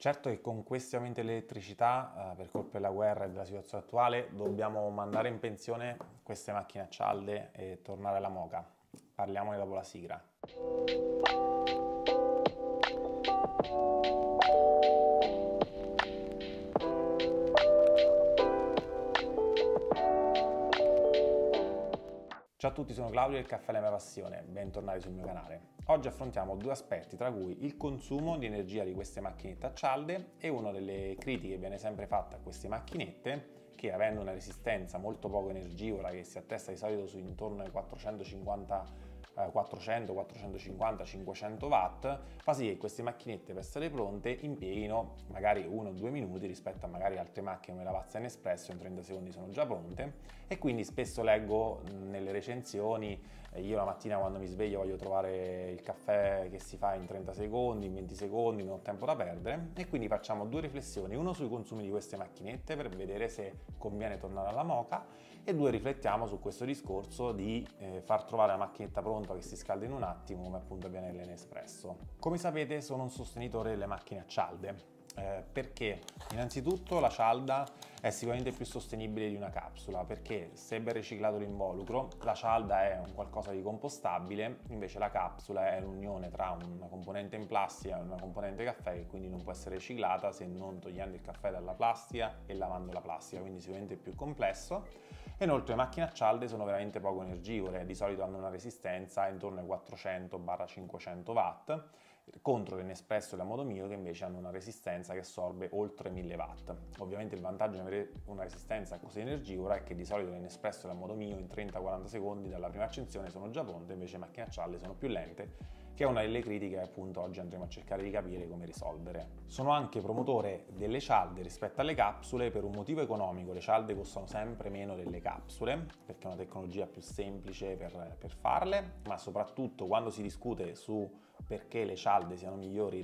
Certo che con questi aumenti dell'elettricità, per colpa della guerra e della situazione attuale, dobbiamo mandare in pensione queste macchine a cialde e tornare alla moka. Parliamone dopo la sigla. Ciao a tutti, sono Claudio e il caffè è la mia passione, bentornati sul mio canale. Oggi affrontiamo due aspetti, tra cui il consumo di energia di queste macchinette a cialde e una delle critiche che viene sempre fatta a queste macchinette, che avendo una resistenza molto poco energivora, che si attesta di solito su intorno ai 400, 450, 500 watt, fa sì che queste macchinette per essere pronte impieghino magari 1 o 2 minuti rispetto a magari altre macchine come la Lavazza Nespresso, in 30 secondi sono già pronte. E quindi spesso leggo nelle recensioni, io la mattina quando mi sveglio voglio trovare il caffè che si fa in 30 secondi, in 20 secondi, non ho tempo da perdere, e quindi facciamo due riflessioni: uno sui consumi di queste macchinette per vedere se conviene tornare alla moka, e due riflettiamo su questo discorso di far trovare la macchinetta pronta che si scalda in un attimo, come appunto avviene nell'Nespresso. Come sapete, sono un sostenitore delle macchine a cialde. Perché innanzitutto la cialda è sicuramente più sostenibile di una capsula, perché se ben riciclato l'involucro, la cialda è un qualcosa di compostabile, invece la capsula è l'unione tra una componente in plastica e una componente caffè, che quindi non può essere riciclata se non togliendo il caffè dalla plastica e lavando la plastica, quindi sicuramente più complesso. E inoltre le macchine a cialde sono veramente poco energivore, di solito hanno una resistenza intorno ai 400-500 watt, contro le Nespresso e la Moto Mio che invece hanno una resistenza che assorbe oltre 1000 watt. Ovviamente il vantaggio di avere una resistenza così energivora è che di solito le Nespresso e la Moto Mio in 30-40 secondi dalla prima accensione sono già pronte, invece le macchine a cialde sono più lente, che è una delle critiche che appunto oggi andremo a cercare di capire come risolvere. Sono anche promotore delle cialde rispetto alle capsule per un motivo economico: le cialde costano sempre meno delle capsule, perché è una tecnologia più semplice per farle, ma soprattutto quando si discute su perché le cialde siano migliori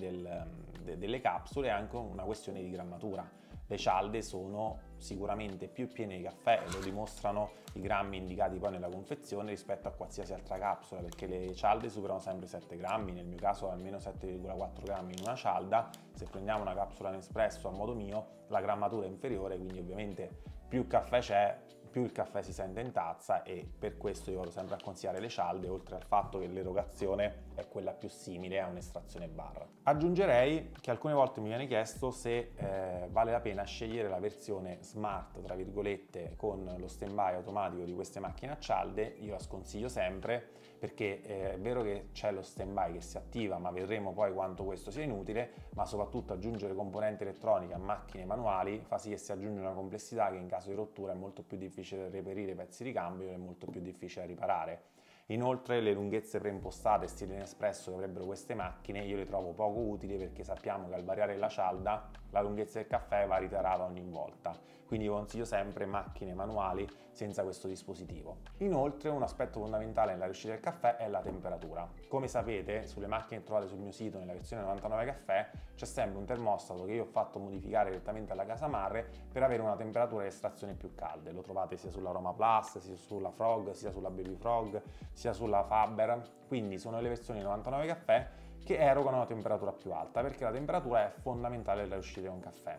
delle capsule è anche una questione di grammatura. Le cialde sono sicuramente più piene di caffè, lo dimostrano i grammi indicati poi nella confezione rispetto a qualsiasi altra capsula, perché le cialde superano sempre 7 grammi, nel mio caso almeno 7,4 grammi in una cialda. Se prendiamo una capsula Nespresso a Modo Mio, la grammatura è inferiore, quindi ovviamente più caffè c'è, più il caffè si sente in tazza, e per questo io vado sempre a consigliare le cialde, oltre al fatto che l'erogazione è quella più simile a un'estrazione bar. Aggiungerei che alcune volte mi viene chiesto se vale la pena scegliere la versione smart, tra virgolette, con lo stand-by automatico di queste macchine a cialde. Io la sconsiglio sempre, perché è vero che c'è lo stand-by che si attiva, ma vedremo poi quanto questo sia inutile, ma soprattutto aggiungere componenti elettroniche a macchine manuali fa sì che si aggiunge una complessità che in caso di rottura è molto più difficile da reperire pezzi di cambio e molto più difficile da riparare. Inoltre le lunghezze preimpostate stile Nespresso che avrebbero queste macchine io le trovo poco utili, perché sappiamo che al variare la cialda la lunghezza del caffè va ritarata ogni volta, quindi consiglio sempre macchine manuali senza questo dispositivo. Inoltre un aspetto fondamentale nella riuscita del caffè è la temperatura. Come sapete, sulle macchine che trovate sul mio sito nella versione 99 caffè c'è sempre un termostato che io ho fatto modificare direttamente alla casa madre per avere una temperatura di estrazione più calda. Lo trovate sia sull'Aroma Plus, sia sulla Frog, sia sulla Baby Frog, sia sulla Faber, quindi sono le versioni 99 caffè che erogano una temperatura più alta, perché la temperatura è fondamentale nella riuscita di un caffè.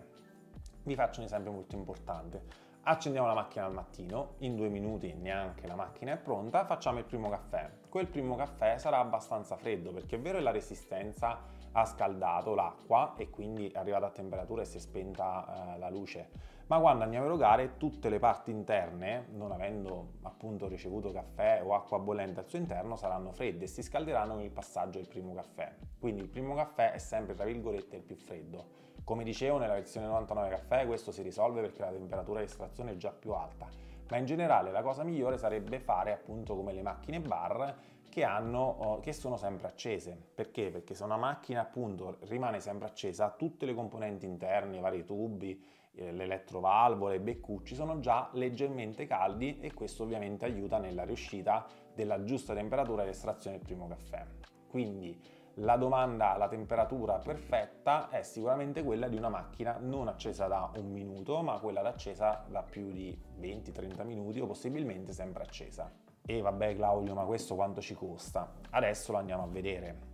Vi faccio un esempio molto importante. Accendiamo la macchina al mattino, in 2 minuti neanche la macchina è pronta, facciamo il primo caffè. Quel primo caffè sarà abbastanza freddo, perché è vero che la resistenza ha scaldato l'acqua e quindi è arrivata a temperatura e si è spenta la luce, ma quando andiamo a erogare tutte le parti interne, non avendo appunto ricevuto caffè o acqua bollente al suo interno, saranno fredde e si scalderanno con il passaggio del primo caffè. Quindi il primo caffè è sempre, tra virgolette, il più freddo. Come dicevo, nella versione 99 caffè questo si risolve perché la temperatura di estrazione è già più alta, ma in generale la cosa migliore sarebbe fare appunto come le macchine bar che sono sempre accese. Perché? Perché se una macchina appunto rimane sempre accesa, tutte le componenti interne, i vari tubi, le elettrovalvole, i beccucci sono già leggermente caldi, e questo ovviamente aiuta nella riuscita della giusta temperatura di estrazione del primo caffè. Quindi la domanda alla temperatura perfetta è sicuramente quella di una macchina non accesa da 1 minuto, ma quella accesa da più di 20-30 minuti, o possibilmente sempre accesa. E vabbè Claudio, ma questo quanto ci costa? Adesso lo andiamo a vedere.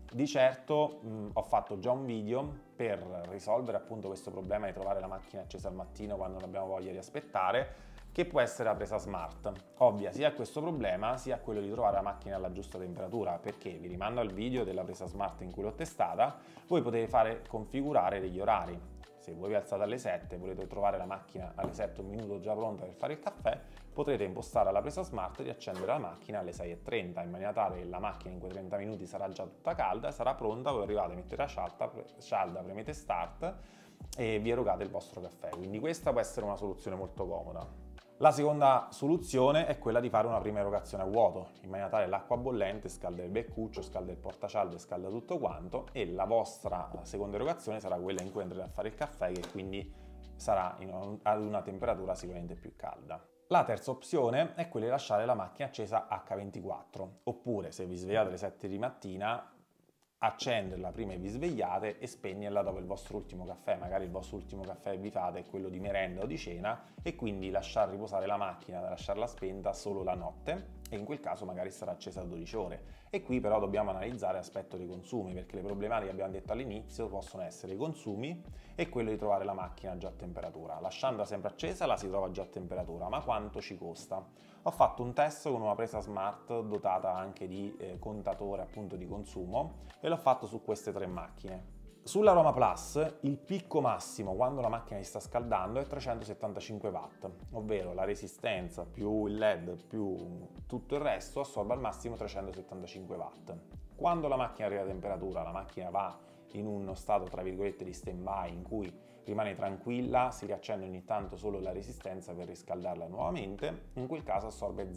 Di certo ho fatto già un video per risolvere appunto questo problema di trovare la macchina accesa al mattino quando non abbiamo voglia di aspettare, che può essere la presa smart. Ovvia sia questo problema sia quello di trovare la macchina alla giusta temperatura, perché vi rimando al video della presa smart in cui l'ho testata. Voi potete fare configurare degli orari. Se voi vi alzate alle 7 e volete trovare la macchina alle 7 un minuto già pronta per fare il caffè, potrete impostare alla presa smart di accendere la macchina alle 6:30 in maniera tale che la macchina in quei 30 minuti sarà già tutta calda, sarà pronta, voi arrivate, mettete la scialda, premete start e vi erogate il vostro caffè. Quindi questa può essere una soluzione molto comoda. La seconda soluzione è quella di fare una prima erogazione a vuoto, in maniera tale che l'acqua bollente scalda il beccuccio, scalda il portacialde, scalda tutto quanto, e la vostra seconda erogazione sarà quella in cui andrete a fare il caffè, che quindi sarà ad una temperatura sicuramente più calda. La terza opzione è quella di lasciare la macchina accesa H24, oppure se vi svegliate alle 7 di mattina, accenderla prima che vi svegliate e spegnerla dopo il vostro ultimo caffè. Magari il vostro ultimo caffè che vi fate è quello di merenda o di cena, e quindi lasciar riposare la macchina, lasciarla spenta solo la notte, e in quel caso magari sarà accesa a 12 ore. E qui però dobbiamo analizzare l'aspetto dei consumi, perché le problematiche che abbiamo detto all'inizio possono essere i consumi e quello di trovare la macchina già a temperatura. Lasciandola sempre accesa la si trova già a temperatura, ma quanto ci costa? Ho fatto un test con una presa smart dotata anche di contatore appunto di consumo, e l'ho fatto su queste 3 macchine. Sulla Roma Plus il picco massimo quando la macchina si sta scaldando è 375 watt, ovvero la resistenza più il LED più tutto il resto assorbe al massimo 375 watt. Quando la macchina arriva a temperatura, la macchina va in uno stato tra virgolette di stand-by in cui rimane tranquilla, si riaccende ogni tanto solo la resistenza per riscaldarla nuovamente, in quel caso assorbe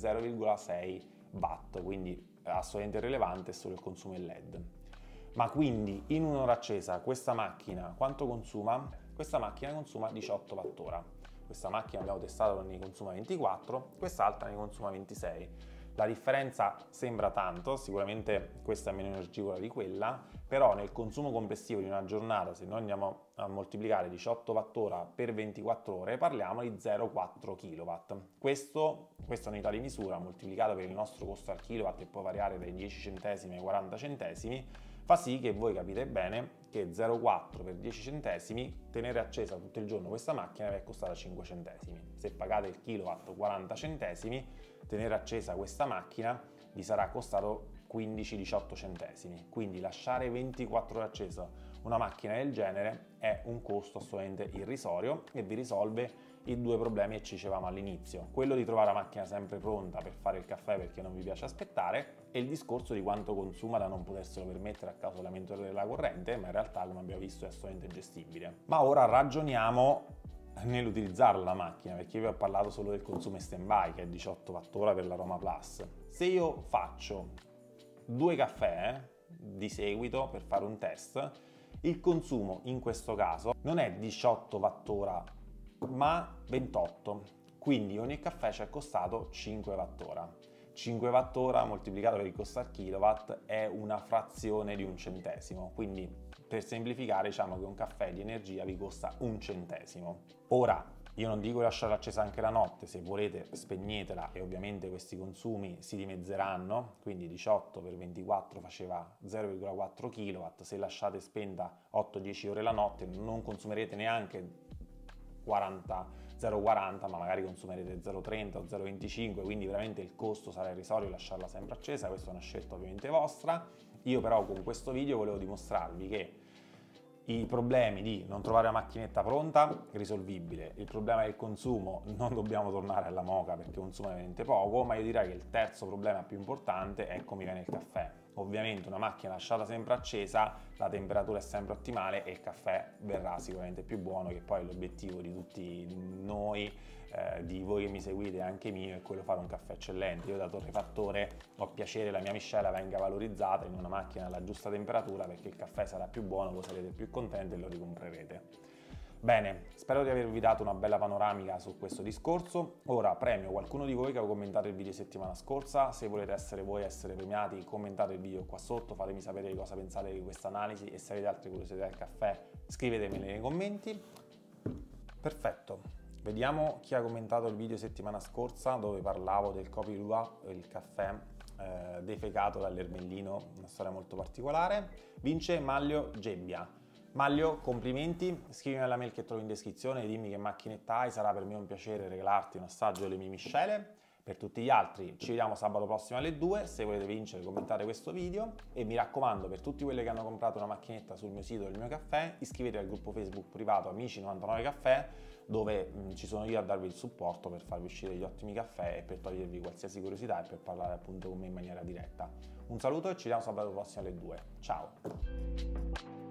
0,6 watt, quindi è assolutamente rilevante solo il consumo del LED. Ma quindi in un'ora accesa questa macchina quanto consuma? Questa macchina consuma 18 Wh. Questa macchina abbiamo testato ne consuma 24, quest'altra ne consuma 26. La differenza sembra tanto, sicuramente questa è meno energivora di quella, però nel consumo complessivo di una giornata, se noi andiamo a moltiplicare 18 Wh per 24 ore, parliamo di 0,4 kW. Questa unità di misura moltiplicata per il nostro costo al kilowatt, che può variare dai 10 centesimi ai 40 centesimi, fa sì che voi capite bene che 0,4 per 10 centesimi, tenere accesa tutto il giorno questa macchina vi è costata 5 centesimi. Se pagate il kilowatt 40 centesimi, tenere accesa questa macchina vi sarà costato 15-18 centesimi. Quindi lasciare 24 ore accesa una macchina del genere è un costo assolutamente irrisorio e vi risolve i 2 problemi che ci dicevamo all'inizio, quello di trovare la macchina sempre pronta per fare il caffè perché non vi piace aspettare, e il discorso di quanto consuma da non poterselo permettere a causa dell'aumento della corrente, ma in realtà, come abbiamo visto, è assolutamente gestibile. Ma ora ragioniamo nell'utilizzare la macchina, perché io vi ho parlato solo del consumo stand-by, che è 18 Wh per la Roma Plus. Se io faccio 2 caffè di seguito per fare un test, il consumo in questo caso non è 18 Wh ma 28, quindi ogni caffè ci è costato 5 Wh. 5 Wh moltiplicato per il costo al kilowatt è una frazione di un centesimo, quindi per semplificare diciamo che un caffè di energia vi costa un centesimo. Ora, io non dico lasciarla accesa anche la notte, se volete spegnetela e ovviamente questi consumi si dimezzeranno, quindi 18 per 24 faceva 0,4 kW, se lasciate spenta 8-10 ore la notte non consumerete neanche 0,40, ma magari consumerete 0,30 o 0,25, quindi veramente il costo sarà irrisorio lasciarla sempre accesa. Questa è una scelta ovviamente vostra. Io però con questo video volevo dimostrarvi che i problemi di non trovare la macchinetta pronta è risolvibile, il problema del consumo non dobbiamo tornare alla moka perché consuma veramente poco, ma io direi che il terzo problema più importante è come viene il caffè. Ovviamente una macchina lasciata sempre accesa, la temperatura è sempre ottimale e il caffè verrà sicuramente più buono, che poi è l'obiettivo di tutti noi, di voi che mi seguite e anche mio, è quello di fare un caffè eccellente. Io da torrefattore ho piacere la mia miscela venga valorizzata in una macchina alla giusta temperatura, perché il caffè sarà più buono, voi sarete più contenti e lo ricomprerete. Bene, spero di avervi dato una bella panoramica su questo discorso. Ora premio qualcuno di voi che ha commentato il video settimana scorsa. Se volete essere voi a essere premiati, commentate il video qua sotto, fatemi sapere di cosa pensate di questa analisi, e se avete altre curiosità del caffè scrivetemele nei commenti. Perfetto, vediamo chi ha commentato il video settimana scorsa dove parlavo del Kopi Luwak, il caffè defecato dall'ermellino, una storia molto particolare. Vince Maglio Gebbia. Maglio, complimenti, scrivimi alla mail che trovi in descrizione, dimmi che macchinetta hai, sarà per me un piacere regalarti un assaggio delle mie miscele. Per tutti gli altri ci vediamo sabato prossimo alle 2, se volete vincere commentate questo video e mi raccomando, per tutti quelli che hanno comprato una macchinetta sul mio sito del mio caffè, iscrivetevi al gruppo Facebook privato Amici 99 Caffè, dove ci sono io a darvi il supporto per farvi uscire gli ottimi caffè e per togliervi qualsiasi curiosità e per parlare appunto con me in maniera diretta. Un saluto e ci vediamo sabato prossimo alle 2. Ciao!